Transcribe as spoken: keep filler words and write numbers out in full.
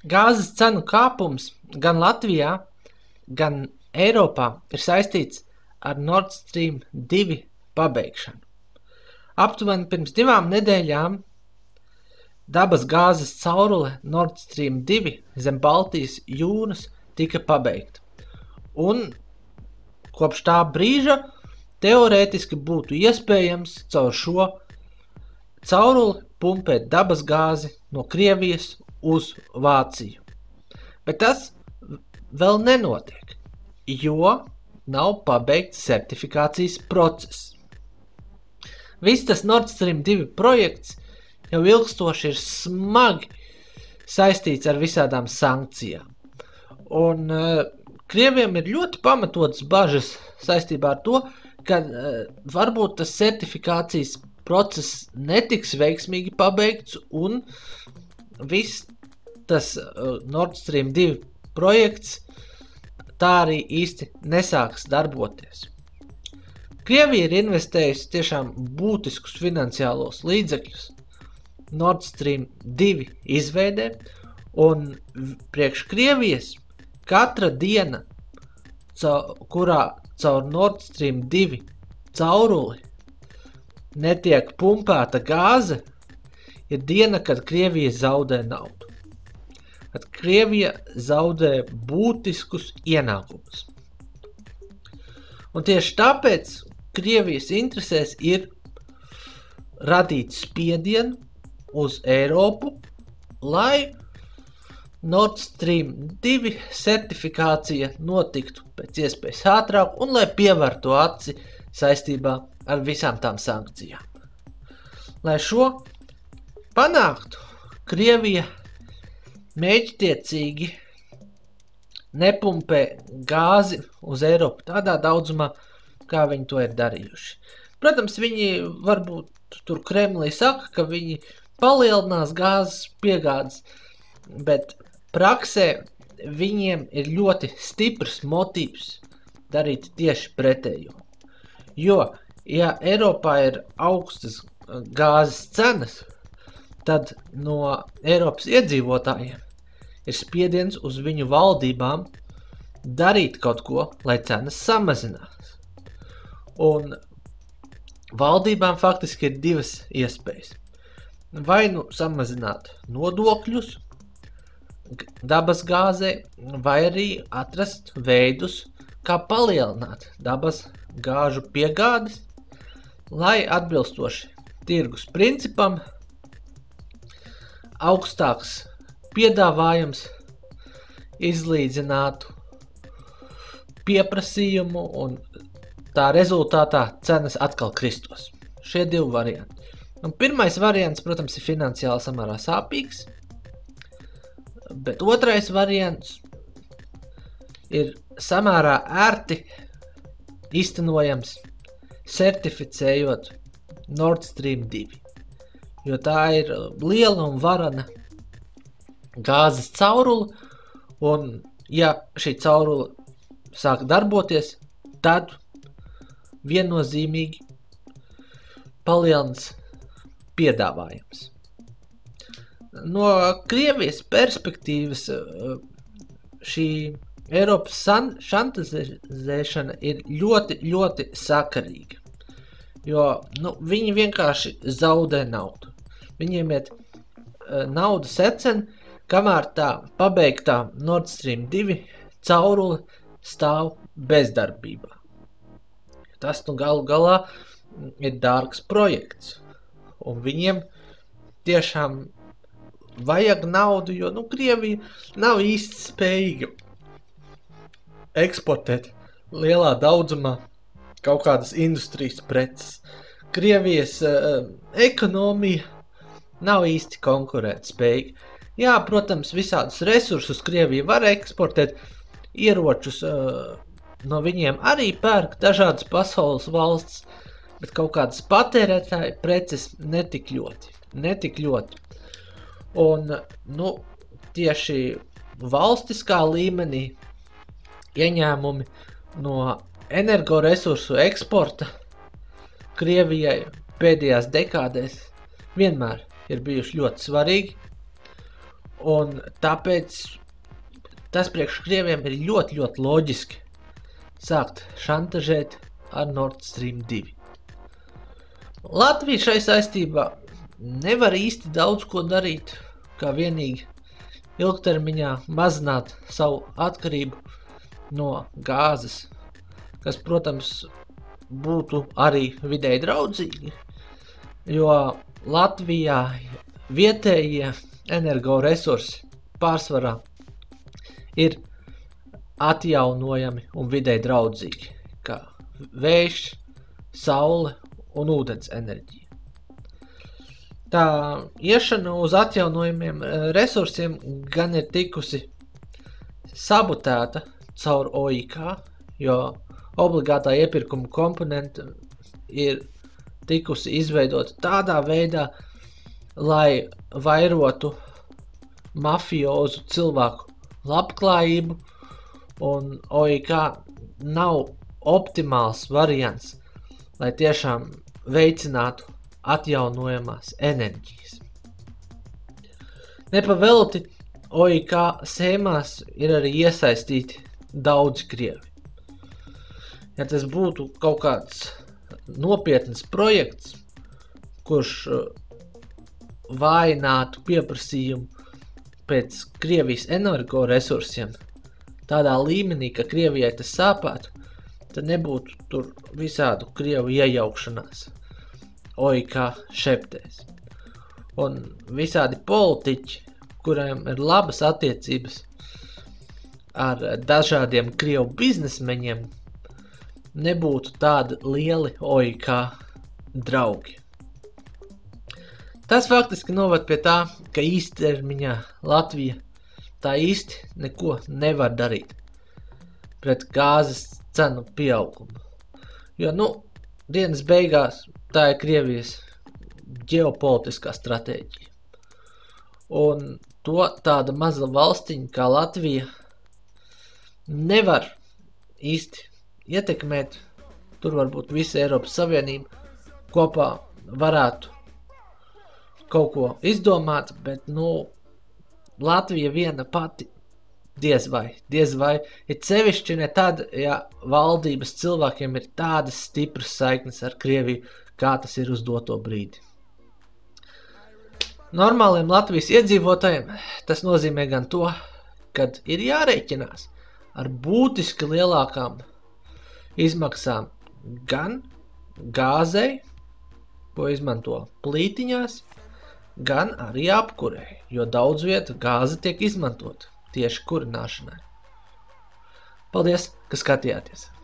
Gāzes cenu kāpums gan Latvijā, gan Eiropā ir saistīts ar Nord Stream divi pabeigšanu. Aptuveni pirms divām nedēļām dabas gāzes caurule Nord Stream divi zem Baltijas jūras tika pabeigta. Un kopš tā brīža teorētiski būtu iespējams caur šo cauruli pumpēt dabas gāzi no Krievijas uz Vāciju. Bet tas vēl nenotiek, jo nav pabeigts certifikācijas process. Viss tas Nord Stream divi projekts jau ilgstoši ir smagi saistīts ar visādām sankcijām. Un uh, Krieviem ir ļoti pamatotas bažas saistībā ar to, ka uh, varbūt tas certifikācijas process netiks veiksmīgi pabeigts un viss tas uh, Nord Stream divi projekts tā arī īsti nesāks darboties. Krievija ir investējusi tiešām būtiskus finansiālos līdzekļus Nord Stream divi izveidē, un priekš Krievijas katra diena, caur, kurā caur Nord Stream divi cauruli netiek pumpēta gāze, ir diena, kad Krievija zaudē naudu. Kad Krievija zaudē būtiskus ienākumus. Un tieši tāpēc Krievijas interesēs ir radīt spiedienu uz Eiropu, lai Nord Stream divi certifikācija notiktu pēc iespējas ātrāk un lai pievērtu aci saistībā ar visām tām sankcijām. Lai šo panāktu, Krievija mēģtiecīgi nepumpē gāzi uz Eiropu tādā daudzumā, kā viņi to ir darījuši. Protams, viņi varbūt tur Kremlī saka, ka viņi palielinās gāzes piegādes, bet praksē viņiem ir ļoti stiprs motīvs darīt tieši pretējo. Jo, ja Eiropā ir augstas gāzes cenas, tad no Eiropas iedzīvotājiem ir spiediens uz viņu valdībām darīt kaut ko, lai cenas samazinās. Un valdībām faktiski ir divas iespējas. Vai nu samazināt nodokļus dabas gāzē, vai arī atrast veidus, kā palielināt dabas gāžu piegādes, lai atbilstoši tirgus principam augstāks piedāvājums izlīdzinātu pieprasījumu un tā rezultātā cenas atkal kristos. Šie divi varianti. Un pirmais variants, protams, ir finansiāli samērā sāpīgs, bet otrais variants ir samērā ērti īstenojams certificējot Nord Stream divi, jo tā ir liela un varana gāzes caurule, un ja šī caurule sāk darboties, tad viennozīmīgi palielins piedāvājums. No Krievijas perspektīvas šī Eiropas šantažēšana ir ļoti, ļoti sakarīga, jo nu, viņi vienkārši zaudē naudu. Viņiem iet nauda secen, kamēr tā pabeigtā Nord Stream divi caurule stāv bezdarbībā. Tas nu galu galā ir dārgs projekts, un viņiem tiešām vajag naudu, jo nu, Krievija nav īsti spējīga eksportēt lielā daudzumā kaut kādas industrijas preces. Krievijas uh, ekonomija nav īsti konkurētspējīga. Jā, protams, visādus resursus Krievija var eksportēt, ieročus uh, no viņiem arī pērk dažādas pasaules valsts, bet kaut kādas patērētāju preces netik ļoti, netik ļoti. Un, nu, tieši valstiskā līmenī ieņēmumi no energoresursu eksporta Krievijai pēdējās dekādēs vienmēr ir bijuši ļoti svarīgi. Un tāpēc tas priekš Krieviem ir ļoti, ļoti loģiski sākt šantažēt ar Nord Stream divi. Latvija šai saistībā nevar īsti daudz ko darīt, kā vienīgi ilgtermiņā mazināt savu atkarību no gāzes, kas, protams, būtu arī vidēji draudzīgi, jo Latvijā vietējie energoresursi pārsvarā ir atjaunojami un vidēji draudzīgi, kā vējš, saule un ūdens enerģija. Tā iešana uz atjaunojumiem resursiem gan ir tikusi sabotēta caur O I K, jo obligātā iepirkuma komponenta ir tikusi izveidota tādā veidā, lai vairotu mafiozu cilvēku labklājību, un O I K nav optimāls variants, lai tiešām veicinātu atjaunojamās enerģijas. Nepavelti O I K schēmās ir arī iesaistīti daudzi krievi. Ja tas būtu kaut kāds nopietns projekts, kurš vājinātu pieprasījumu pēc Krievijas energoresursiem tādā līmenī, ka Krievijai tas sāpētu, tad nebūtu tur visādu krievu iejaukšanās O I K šeptēs. Un visādi politiķi, kuriem ir labas attiecības ar dažādiem krievu biznesmeņiem, nebūtu tādi lieli O I K draugi. Tas faktiski novad pie tā, ka īstermiņā Latvija tā īsti neko nevar darīt pret gāzes cenu pieaugumu. Jo, nu, dienas beigās tā ir Krievijas ģeopolitiskā stratēģija. Un to tāda maza valstiņa kā Latvija nevar īsti ietekmēt. Tur varbūt visa Eiropas Savienība kopā varētu kaut ko izdomāt, bet, nu, Latvija viena pati diez vai, diez vai, ir sevišķi ne tad, ja valdības cilvēkiem ir tādas stipras saiknes ar Krieviju, kā tas ir uz doto brīdi. Normāliem Latvijas iedzīvotājiem tas nozīmē gan to, kad ir jārēķinās ar būtiski lielākām izmaksām gan gāzei, ko izmanto plītiņās, gan arī apkurei, jo daudz vietu gāze tiek izmantot tieši kurināšanai. Paldies, ka skatījāties!